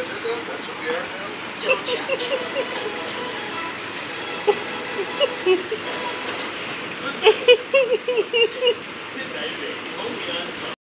That's it though? That's what we are now? Don't check. Tonight, only on